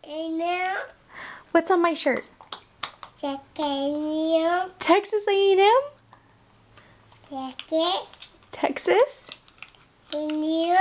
A&M. What's on my shirt? A&M. Texas A&M? Texas. Texas? A&M.